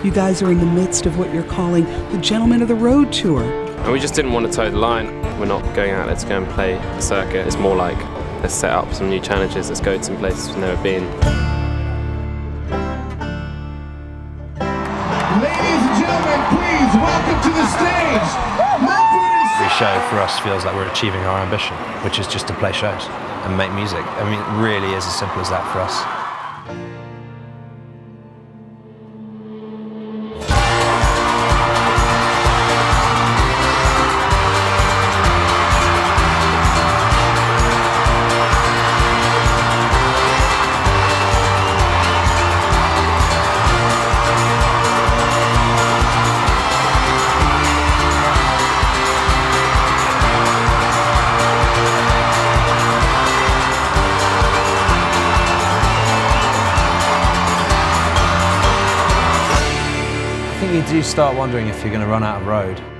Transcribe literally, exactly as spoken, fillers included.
You guys are in the midst of what you're calling the Gentlemen of the Road Tour. And we just didn't want to toe the line. We're not going out there to go and play the circuit. It's more like, let's set up some new challenges, let's go to some places we've never been. Ladies and gentlemen, please welcome to the stage. Every show for us feels like we're achieving our ambition, which is just to play shows and make music. I mean, it really is as simple as that for us. I think you do start wondering if you're going to run out of road.